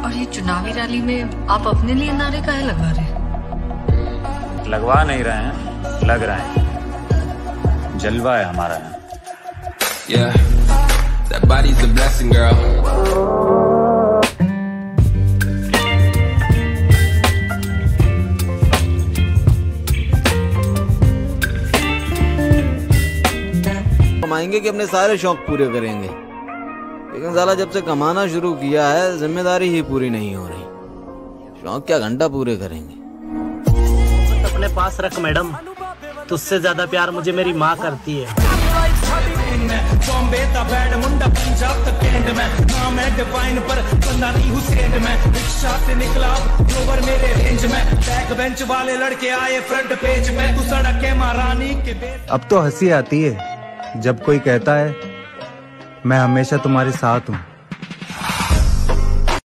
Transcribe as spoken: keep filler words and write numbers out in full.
और ये चुनावी रैली में आप अपने लिए नारे काहे लगवा रहे हैं? लगवा नहीं रहे हैं, लग रहे हैं। जलवा है हमारा यहाँ। Yeah, that body's a blessing, girl. कमाएंगे कि अपने सारे शौक पूरे करेंगे, लेकिन साला जब से कमाना शुरू किया है जिम्मेदारी ही पूरी नहीं हो रही। शौक क्या घंटा पूरे करेंगे। अपने पास रख मैडम, तुझसे ज्यादा प्यार मुझे मेरी माँ करती है। अब तो हंसी आती है जब कोई कहता है मैं हमेशा तुम्हारे साथ हूँ।